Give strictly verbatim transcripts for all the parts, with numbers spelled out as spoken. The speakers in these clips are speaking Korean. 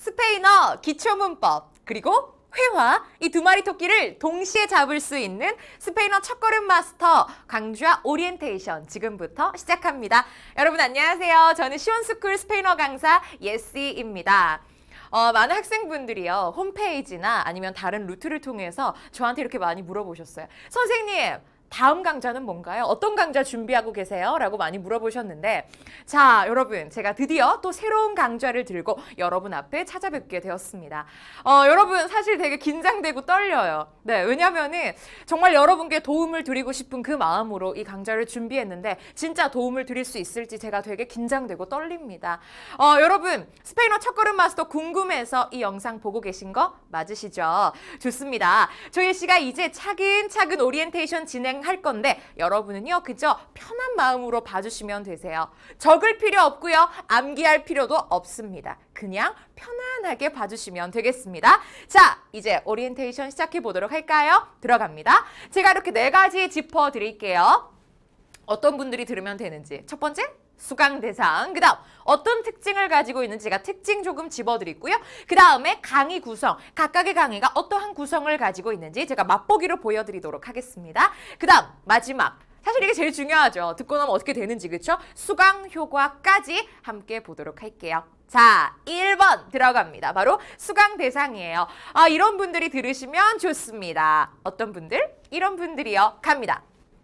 스페인어 기초문법 그리고 회화 이 두 마리 토끼를 동시에 잡을 수 있는 스페인어 첫걸음 마스터 강좌 오리엔테이션 지금부터 시작합니다. 여러분 안녕하세요. 저는 시원스쿨 스페인어 강사 예시입니다. 어, 많은 학생분들이요 홈페이지나 아니면 다른 루트를 통해서 저한테 이렇게 많이 물어보셨어요. 선생님 다음 강좌는 뭔가요? 어떤 강좌 준비하고 계세요? 라고 많이 물어보셨는데 자 여러분 제가 드디어 또 새로운 강좌를 들고 여러분 앞에 찾아뵙게 되었습니다. 어, 여러분 사실 되게 긴장되고 떨려요. 네, 왜냐면은 정말 여러분께 도움을 드리고 싶은 그 마음으로 이 강좌를 준비했는데 진짜 도움을 드릴 수 있을지 제가 되게 긴장되고 떨립니다. 어, 여러분 스페인어 첫걸음 마스터 궁금해서 이 영상 보고 계신 거 맞으시죠? 좋습니다. 저희 씨가 이제 차근차근 오리엔테이션 진행 할 건데 여러분은요 그저 편한 마음으로 봐주시면 되세요. 적을 필요 없고요. 암기할 필요도 없습니다. 그냥 편안하게 봐주시면 되겠습니다. 자 이제 오리엔테이션 시작해 보도록 할까요? 들어갑니다. 제가 이렇게 네 가지 짚어 드릴게요. 어떤 분들이 들으면 되는지. 첫 번째 수강 대상, 그 다음 어떤 특징을 가지고 있는지 제가 특징 조금 집어드리고요. 그 다음에 강의 구성, 각각의 강의가 어떠한 구성을 가지고 있는지 제가 맛보기로 보여드리도록 하겠습니다. 그 다음 마지막, 사실 이게 제일 중요하죠. 듣고 나면 어떻게 되는지, 그렇죠? 수강 효과까지 함께 보도록 할게요. 자, 일 번 들어갑니다. 바로 수강 대상이에요. 아, 이런 분들이 들으시면 좋습니다. 어떤 분들? 이런 분들이요. 갑니다.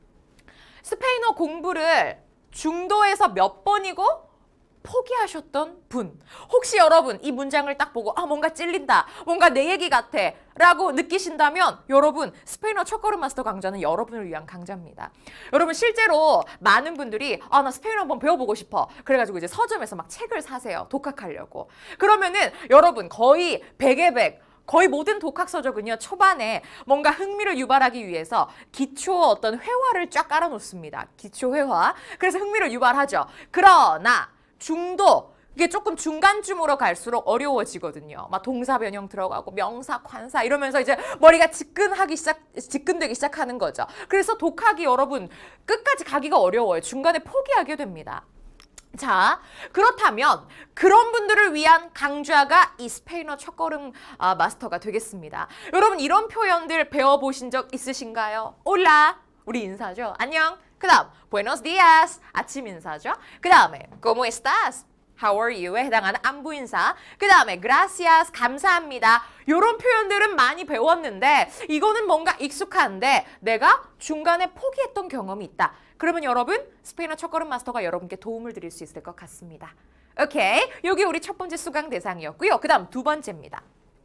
스페인어 공부를 중도에서 몇 번이고 포기하셨던 분. 혹시 여러분 이 문장을 딱 보고 아 뭔가 찔린다, 뭔가 내 얘기 같아 라고 느끼신다면 여러분 스페인어 첫걸음 마스터 강좌는 여러분을 위한 강좌입니다. 여러분 실제로 많은 분들이 아 나 스페인어 한번 배워보고 싶어 그래가지고 이제 서점에서 막 책을 사세요. 독학하려고. 그러면은 여러분 거의 백에 백 거의 모든 독학서적은요 초반에 뭔가 흥미를 유발하기 위해서 기초 어떤 회화를 쫙 깔아놓습니다. 기초 회화. 그래서 흥미를 유발하죠. 그러나 중도 이게 조금 중간쯤으로 갈수록 어려워지거든요. 막 동사 변형 들어가고 명사, 관사 이러면서 이제 머리가 지끈하기 시작, 지끈되기 시작하는 거죠. 그래서 독학이 여러분 끝까지 가기가 어려워요. 중간에 포기하게 됩니다. 자, 그렇다면 그런 분들을 위한 강좌가 이 스페인어 첫걸음 아, 마스터가 되겠습니다. 여러분 이런 표현들 배워보신 적 있으신가요? 올라, 우리 인사죠. 안녕. 그 다음 buenos días, 아침 인사죠. 그 다음에 ¿cómo estás? How are you에 해당하는 안부 인사. 그 다음에 gracias, 감사합니다. 이런 표현들은 많이 배웠는데 이거는 뭔가 익숙한데 내가 중간에 포기했던 경험이 있다. 그러면 여러분 스페인어 첫걸음 마스터가 여러분께 도움을 드릴 수 있을 것 같습니다. 오케이, 여기 우리 첫 번째 수강 대상이었고요. 그 다음 두 번째입니다.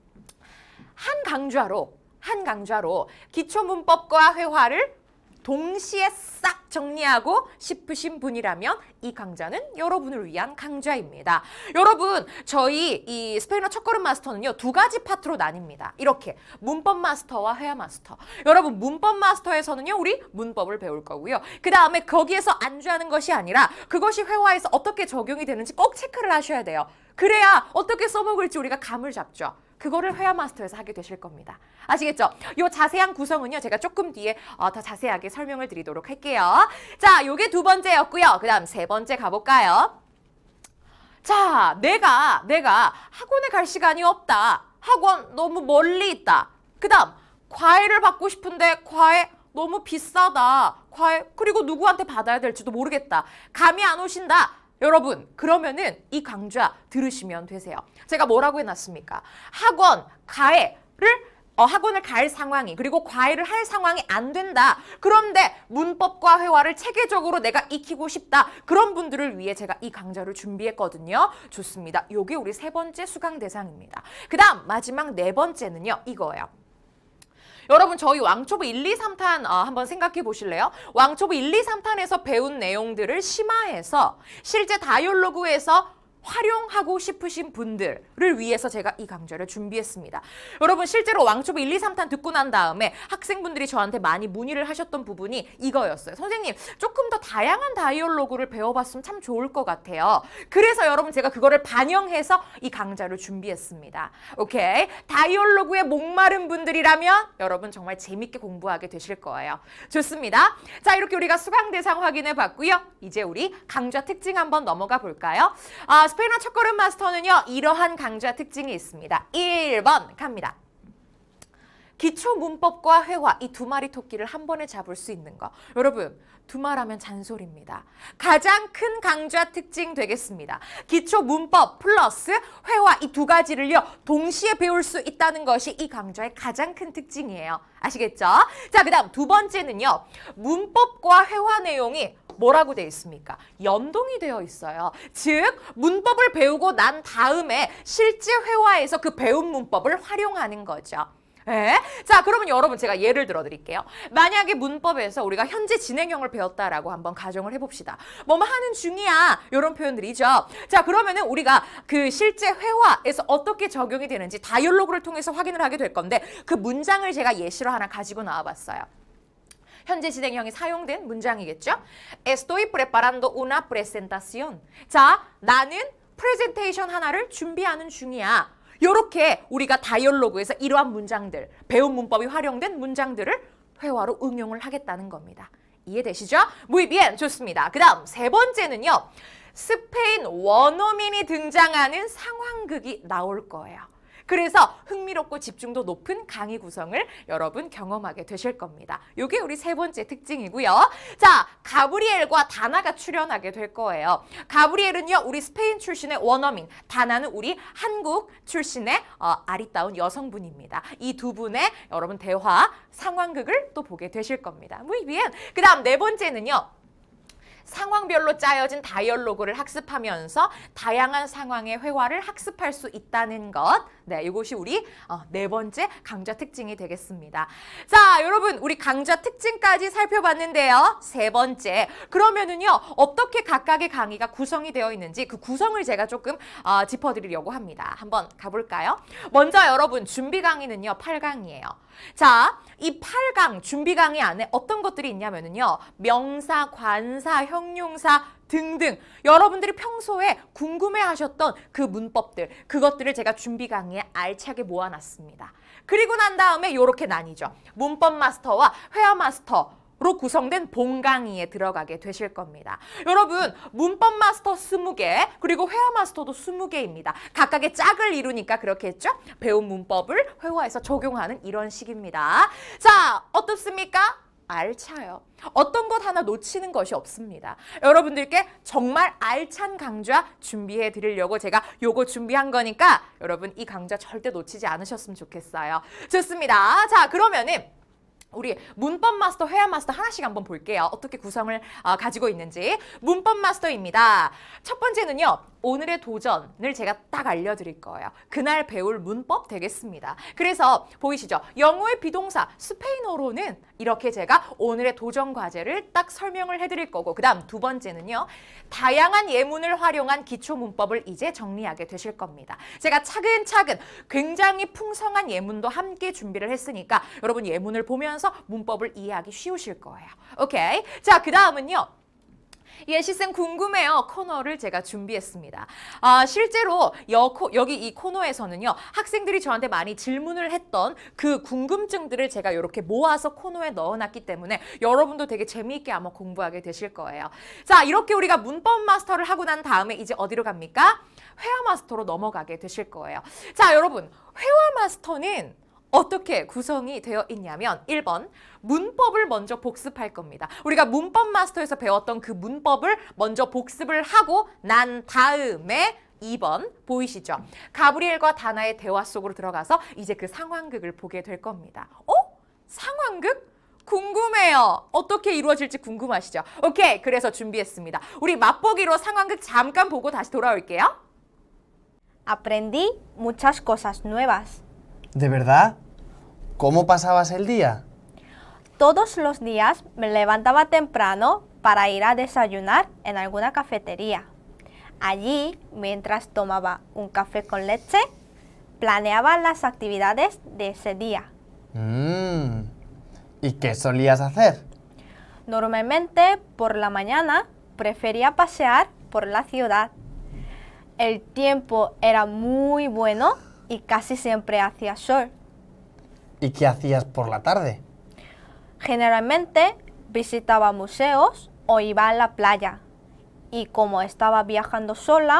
한 강좌로 한 강좌로 기초 문법과 회화를 동시에 싹 정리하고 싶으신 분이라면 이 강좌는 여러분을 위한 강좌입니다. 여러분 저희 이 스페인어 첫걸음 마스터는요 두 가지 파트로 나뉩니다. 이렇게 문법 마스터와 회화 마스터. 여러분 문법 마스터에서는요 우리 문법을 배울 거고요. 그 다음에 거기에서 안주하는 것이 아니라 그것이 회화에서 어떻게 적용이 되는지 꼭 체크를 하셔야 돼요. 그래야 어떻게 써먹을지 우리가 감을 잡죠. 그거를 회화 마스터에서 하게 되실 겁니다. 아시겠죠? 요 자세한 구성은요 제가 조금 뒤에 어, 더 자세하게 설명을 드리도록 할게요. 자, 요게 두 번째였고요. 그 다음 세 번째 가볼까요? 자, 내가 내가 학원에 갈 시간이 없다. 학원 너무 멀리 있다. 그 다음 과외를 받고 싶은데 과외 너무 비싸다. 과외 그리고 누구한테 받아야 될지도 모르겠다. 감이 안 오신다. 여러분 그러면은 이 강좌 들으시면 되세요. 제가 뭐라고 해놨습니까? 학원, 과외를 어, 학원을 갈 상황이 그리고 과외를 할 상황이 안 된다. 그런데 문법과 회화를 체계적으로 내가 익히고 싶다. 그런 분들을 위해 제가 이 강좌를 준비했거든요. 좋습니다. 요게 우리 세 번째 수강 대상입니다. 그 다음 마지막 네 번째는요 이거예요. 여러분 저희 왕초보 일, 이, 삼 탄 어, 한번 생각해 보실래요? 왕초보 일, 이, 삼 탄에서 배운 내용들을 심화해서 실제 다이얼로그에서 활용하고 싶으신 분들을 위해서 제가 이 강좌를 준비했습니다. 여러분 실제로 왕초보 일, 이, 삼 탄 듣고 난 다음에 학생분들이 저한테 많이 문의를 하셨던 부분이 이거였어요. 선생님 조금 더 다양한 다이얼로그를 배워봤으면 참 좋을 것 같아요. 그래서 여러분 제가 그거를 반영해서 이 강좌를 준비했습니다. 오케이? 다이얼로그에 목마른 분들이라면 여러분 정말 재밌게 공부하게 되실 거예요. 좋습니다. 자 이렇게 우리가 수강 대상 확인해 봤고요. 이제 우리 강좌 특징 한번 넘어가 볼까요? 아, 스페인어 첫걸음 마스터는요, 이러한 강좌 특징이 있습니다. 일 번 갑니다. 기초 문법과 회화 이 두 마리 토끼를 한 번에 잡을 수 있는 거. 여러분, 두말하면 잔소리입니다. 가장 큰 강좌 특징 되겠습니다. 기초 문법 플러스 회화 이 두 가지를요 동시에 배울 수 있다는 것이 이 강좌의 가장 큰 특징이에요. 아시겠죠? 자, 그 다음 두 번째는요. 문법과 회화 내용이 뭐라고 되어 있습니까? 연동이 되어 있어요. 즉, 문법을 배우고 난 다음에 실제 회화에서 그 배운 문법을 활용하는 거죠. 에? 자, 그러면 여러분 제가 예를 들어 드릴게요. 만약에 문법에서 우리가 현재 진행형을 배웠다라고 한번 가정을 해봅시다. 뭐뭐 하는 중이야 이런 표현들이죠. 자, 그러면은 우리가 그 실제 회화에서 어떻게 적용이 되는지 다이얼로그를 통해서 확인을 하게 될 건데 그 문장을 제가 예시로 하나 가지고 나와봤어요. 현재 진행형이 사용된 문장이겠죠? Estoy preparando una presentación. 자, 나는 프레젠테이션 하나를 준비하는 중이야. 이렇게 우리가 다이얼로그에서 이러한 문장들, 배운 문법이 활용된 문장들을 회화로 응용을 하겠다는 겁니다. 이해되시죠? Muy bien, 좋습니다. 그 다음 세 번째는요. 스페인 원어민이 등장하는 상황극이 나올 거예요. 그래서 흥미롭고 집중도 높은 강의 구성을 여러분 경험하게 되실 겁니다. 이게 우리 세 번째 특징이고요. 자, 가브리엘과 다나가 출연하게 될 거예요. 가브리엘은요, 우리 스페인 출신의 원어민, 다나는 우리 한국 출신의 어, 아리따운 여성분입니다. 이 두 분의 여러분 대화, 상황극을 또 보게 되실 겁니다. Muy bien. 그 다음 네 번째는요. 상황별로 짜여진 다이얼로그를 학습하면서 다양한 상황의 회화를 학습할 수 있다는 것. 네, 이것이 우리 어, 네 번째 강좌 특징이 되겠습니다. 자, 여러분 우리 강좌 특징까지 살펴봤는데요. 세 번째, 그러면은요 어떻게 각각의 강의가 구성이 되어 있는지 그 구성을 제가 조금 어, 짚어드리려고 합니다. 한번 가볼까요? 먼저 여러분 준비 강의는요 팔 강이에요. 자, 이 팔 강 준비 강의 안에 어떤 것들이 있냐면요. 명사, 관사, 형용사 등등 여러분들이 평소에 궁금해하셨던 그 문법들, 그것들을 제가 준비 강의에 알차게 모아놨습니다. 그리고 난 다음에 이렇게 나뉘죠. 문법 마스터와 회화 마스터 로 구성된 본 강의에 들어가게 되실 겁니다. 여러분 문법 마스터 스무 개 그리고 회화 마스터도 스무 개입니다. 각각의 짝을 이루니까 그렇게 했죠. 배운 문법을 회화에서 적용하는 이런 식입니다. 자, 어떻습니까? 알차요. 어떤 것 하나 놓치는 것이 없습니다. 여러분들께 정말 알찬 강좌 준비해 드리려고 제가 요거 준비한 거니까 여러분 이 강좌 절대 놓치지 않으셨으면 좋겠어요. 좋습니다. 자, 그러면은 우리 문법 마스터, 회화 마스터 하나씩 한번 볼게요. 어떻게 구성을 어, 가지고 있는지. 문법 마스터입니다. 첫 번째는요. 오늘의 도전을 제가 딱 알려드릴 거예요. 그날 배울 문법 되겠습니다. 그래서 보이시죠? 영어의 비동사, 스페인어로는 이렇게 제가 오늘의 도전 과제를 딱 설명을 해드릴 거고 그 다음 두 번째는요. 다양한 예문을 활용한 기초 문법을 이제 정리하게 되실 겁니다. 제가 차근차근 굉장히 풍성한 예문도 함께 준비를 했으니까 여러분 예문을 보면서 문법을 이해하기 쉬우실 거예요. 오케이? 자, 그 다음은요. 예시쌤 궁금해요 코너를 제가 준비했습니다. 아, 실제로 여, 여기 이 코너에서는요. 학생들이 저한테 많이 질문을 했던 그 궁금증들을 제가 이렇게 모아서 코너에 넣어놨기 때문에 여러분도 되게 재미있게 아마 공부하게 되실 거예요. 자, 이렇게 우리가 문법 마스터를 하고 난 다음에 이제 어디로 갑니까? 회화 마스터로 넘어가게 되실 거예요. 자, 여러분 회화 마스터는 어떻게 구성이 되어 있냐면 일 번 문법을 먼저 복습할 겁니다. 우리가 문법 마스터에서 배웠던 그 문법을 먼저 복습을 하고 난 다음에 이 번 보이시죠? 가브리엘과 다나의 대화 속으로 들어가서 이제 그 상황극을 보게 될 겁니다. 어? 상황극? 궁금해요. 어떻게 이루어질지 궁금하시죠? 오케이, 그래서 준비했습니다. 우리 맛보기로 상황극 잠깐 보고 다시 돌아올게요. Aprendí muchas cosas nuevas. ¿De verdad? ¿Cómo pasabas el día? Todos los días me levantaba temprano para ir a desayunar en alguna cafetería. Allí, mientras tomaba un café con leche, planeaba las actividades de ese día. Mm. ¿Y qué solías hacer? Normalmente, por la mañana, prefería pasear por la ciudad. El tiempo era muy bueno y casi siempre hacía sol. ¿Y qué hacías por la tarde? Generalmente visitaba museos o iba a la playa. Y como estaba viajando sola,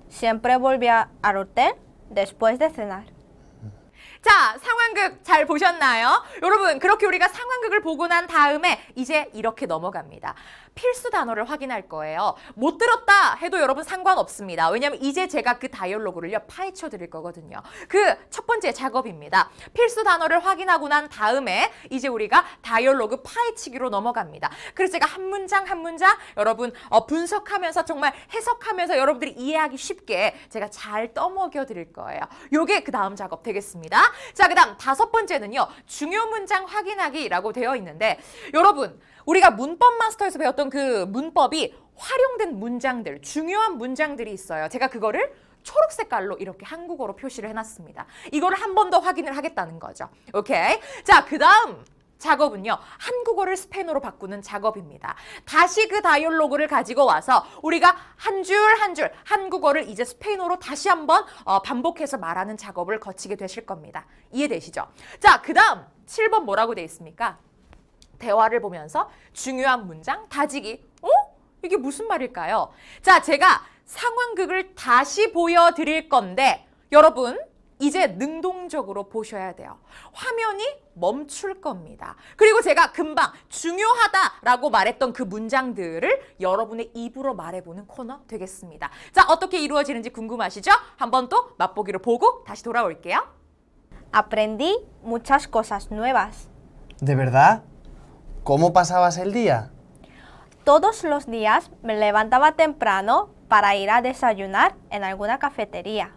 siempre volvía al hotel después de cenar. 자, 상황극 잘 보셨나요? 여러분, 그렇게 우리가 상황극을 보고 난 다음에 이제 이렇게 넘어갑니다. 필수 단어를 확인할 거예요. 못 들었다 해도 여러분 상관없습니다. 왜냐하면 이제 제가 그 다이얼로그를요 파헤쳐 드릴 거거든요. 그 첫 번째 작업입니다. 필수 단어를 확인하고 난 다음에 이제 우리가 다이얼로그 파헤치기로 넘어갑니다. 그래서 제가 한 문장 한 문장 여러분 어, 분석하면서 정말 해석하면서 여러분들이 이해하기 쉽게 제가 잘 떠먹여 드릴 거예요. 요게 그 다음 작업 되겠습니다. 자, 그 다음 다섯 번째는요. 중요 문장 확인하기라고 되어 있는데 여러분 우리가 문법 마스터에서 배웠던 그 문법이 활용된 문장들, 중요한 문장들이 있어요. 제가 그거를 초록 색깔로 이렇게 한국어로 표시를 해놨습니다. 이거를 한 번 더 확인을 하겠다는 거죠. 오케이? 자, 그 다음 작업은요. 한국어를 스페인어로 바꾸는 작업입니다. 다시 그 다이얼로그를 가지고 와서 우리가 한 줄 한 줄 한국어를 이제 스페인어로 다시 한번 어, 반복해서 말하는 작업을 거치게 되실 겁니다. 이해되시죠? 자, 그 다음 칠 번 뭐라고 돼 있습니까? 대화를 보면서 중요한 문장 다지기. 어? 이게 무슨 말일까요? 자, 제가 상황극을 다시 보여드릴 건데 여러분 이제 능동적으로 보셔야 돼요. 화면이 멈출 겁니다. 그리고 제가 금방 중요하다라고 말했던 그 문장들을 여러분의 입으로 말해보는 코너 되겠습니다. 자, 어떻게 이루어지는지 궁금하시죠? 한번 또 맛보기를 보고 다시 돌아올게요. Aprendí muchas cosas nuevas. ¿De verdad? ¿Cómo pasabas el día? Todos los días me levantaba temprano para ir a desayunar en alguna cafetería.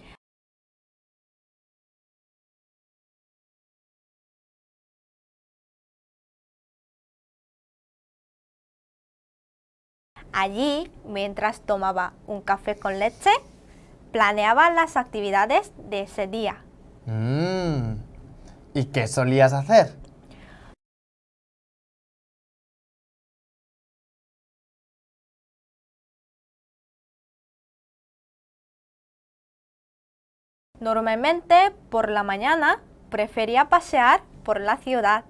Allí, mientras tomaba un café con leche, planeaba las actividades de ese día. Mm. ¿Y qué solías hacer? Normalmente, por la mañana, prefería pasear por la ciudad.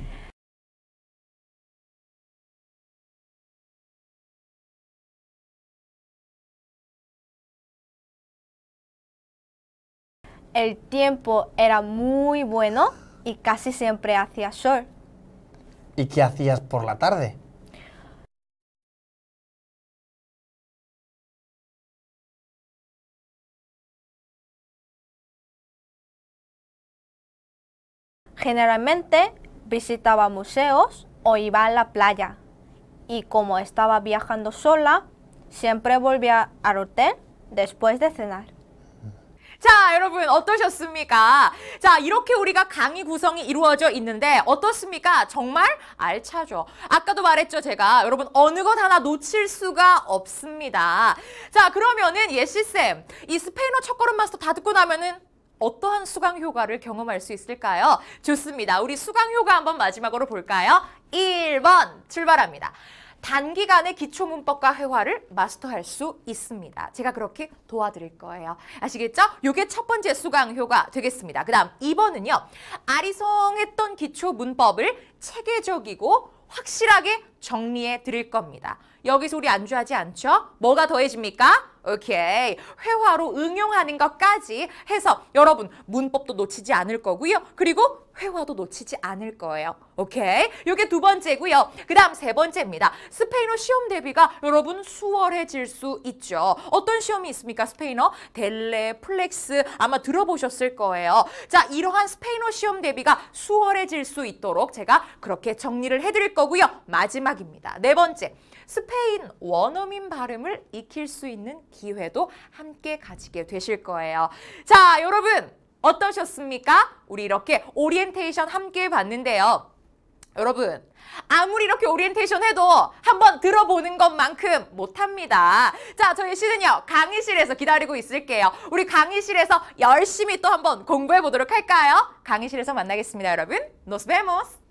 El tiempo era muy bueno y casi siempre hacía sol. ¿Y qué hacías por la tarde? Generalmente visitaba museos o iba a la playa. Y como estaba viajando sola, siempre volvía al hotel después de cenar. 자, 여러분 어떠셨습니까? 자, 이렇게 우리가 강의 구성이 이루어져 있는데 어떻습니까? 정말 알차죠. 아까도 말했죠, 제가. 여러분 어느 것 하나 놓칠 수가 없습니다. 자, 그러면은 예시쌤, 이 스페인어 첫걸음 마스터 다 듣고 나면은 어떠한 수강 효과를 경험할 수 있을까요? 좋습니다. 우리 수강 효과 한번 마지막으로 볼까요? 일 번 출발합니다. 단기간에 기초문법과 회화를 마스터할 수 있습니다. 제가 그렇게 도와드릴 거예요. 아시겠죠? 요게 첫 번째 수강 효과 되겠습니다. 그 다음 이 번은요. 아리송했던 기초문법을 체계적이고 확실하게 정리해 드릴 겁니다. 여기서 우리 안주하지 않죠? 뭐가 더해집니까? 오케이. 회화로 응용하는 것까지 해서 여러분 문법도 놓치지 않을 거고요. 그리고 회화도 놓치지 않을 거예요. 오케이. 요게 두 번째고요. 그 다음 세 번째입니다. 스페인어 시험 대비가 여러분 수월해질 수 있죠. 어떤 시험이 있습니까? 스페인어 델레, 플렉스 아마 들어보셨을 거예요. 자, 이러한 스페인어 시험 대비가 수월해질 수 있도록 제가 그렇게 정리를 해드릴 거고요. 마지막입니다. 네 번째. 스페인 원어민 발음을 익힐 수 있는 기회도 함께 가지게 되실 거예요. 자, 여러분 어떠셨습니까? 우리 이렇게 오리엔테이션 함께 봤는데요. 여러분 아무리 이렇게 오리엔테이션 해도 한번 들어보는 것만큼 못합니다. 자, 저희 씨는요 강의실에서 기다리고 있을게요. 우리 강의실에서 열심히 또 한번 공부해 보도록 할까요? 강의실에서 만나겠습니다, 여러분. Nos vemos!